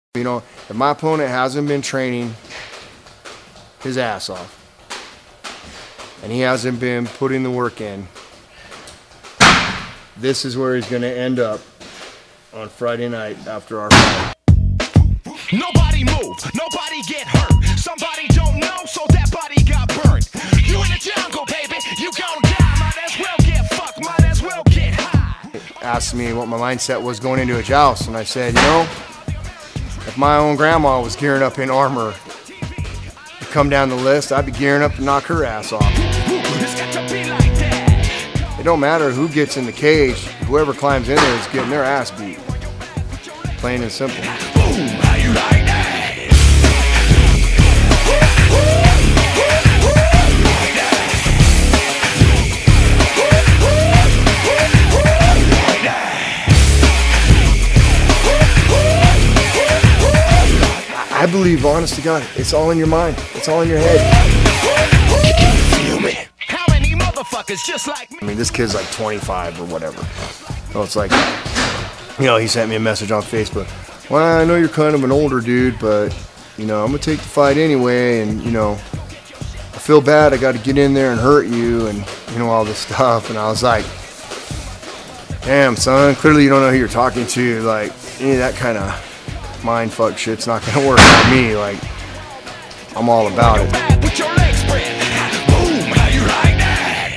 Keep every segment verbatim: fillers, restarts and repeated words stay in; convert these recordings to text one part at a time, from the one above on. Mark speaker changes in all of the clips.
Speaker 1: You know, if my opponent hasn't been training his ass off and he hasn't been putting the work in, this is where he's going to end up on Friday night after our fight.
Speaker 2: Nobody move, nobody get hurt. Somebody don't know, so that body got burnt. You in the jungle, baby, you gon' die. Might as well get fucked, might as well get high.
Speaker 1: Asked me what my mindset was going into a joust, and I said, you know, if my own grandma was gearing up in armor to come down the list, I'd be gearing up to knock her ass off. It don't matter who gets in the cage, whoever climbs in there is getting their ass beat. Plain and simple.
Speaker 2: Boom, how you like that?
Speaker 1: I believe, honest to God, it's all in your mind. It's all in your head.
Speaker 2: Feel me? How many motherfuckers just like me?
Speaker 1: I mean, this kid's like twenty-five or whatever. So it's like, you know, he sent me a message on Facebook. Well, I know you're kind of an older dude, but, you know, I'm going to take the fight anyway. And, you know, I feel bad. I got to get in there and hurt you and, you know, all this stuff. And I was like, damn, son, clearly you don't know who you're talking to. Like, any of that kind of mind fuck shit's not gonna work on me. Like, I'm all about it.
Speaker 2: With your legs spread. Boom, how you like that?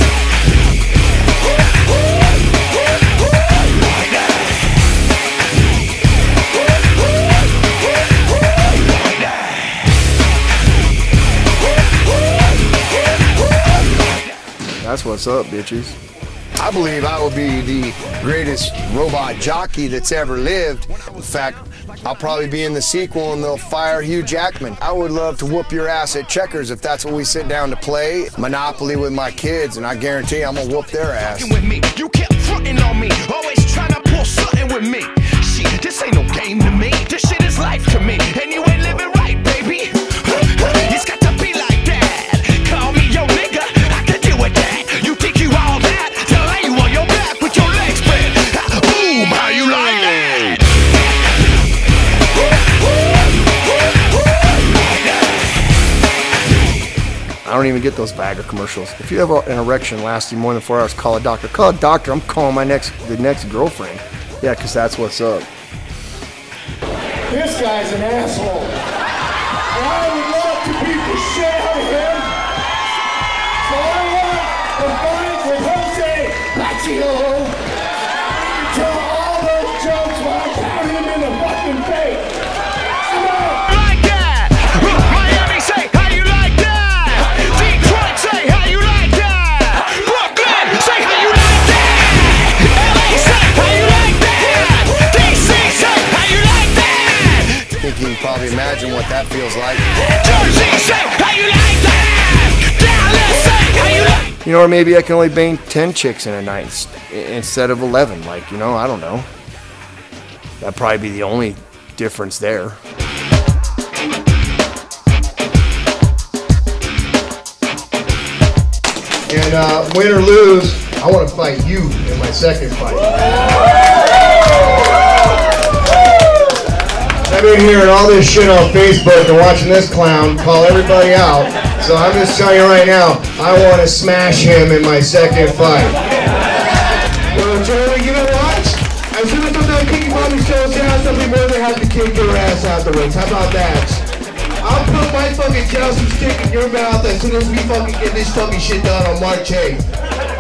Speaker 1: That's what's up, bitches.
Speaker 3: I believe I will be the greatest robot jockey that's ever lived. In fact, I'll probably be in the sequel and they'll fire Hugh Jackman. I would love to whoop your ass at checkers if that's what we sit down to play. Monopoly with my kids, and I guarantee I'm gonna whoop their ass.
Speaker 2: With me, you kept fronting on me, always trying to pull something with me. Shit, this ain't no game to me. This shit is life to me, and you ain't living right, baby. It's got to be like that. Call me your nigga, I can deal with that. You think you all that? Till I you on your back with your legs spread. Boom, how you like that?
Speaker 1: I don't even get those Viagra commercials. If you have an erection lasting more than four hours, call a doctor. Call a doctor. I'm calling my next the next girlfriend. Yeah, because that's what's up.
Speaker 4: This guy's an asshole. And I would love to beat the shit out of him. So I want to fight with Jose Lazio. Tell all those jokes while I pound him in the fucking face. Come on.
Speaker 2: Like that. Miami say how you like that. Detroit say how you like that. Brooklyn say how you like that. L A say how you like that. D C say how you like that.
Speaker 3: I think you can probably imagine what that feels like.
Speaker 2: Jersey say how you like that. Dallas say how you like.
Speaker 1: You know, or maybe I can only bang ten chicks in a night instead of eleven. Like, you know, I don't know. That'd probably be the only difference there. And uh, win or lose, I want to fight you in my second fight. I've been hearing all this shit on Facebook and watching this clown call everybody out. So I'm just telling you right now, I want to smash him in my second fight.
Speaker 4: Well, Charlie, you know what? As soon as I'm done kicking mommy shows ass, I'll be more than happy to kick your ass out the ring. How about that? I'll put my fucking Chelsea stick in your mouth as soon as we fucking get this fucking shit done on March eighth.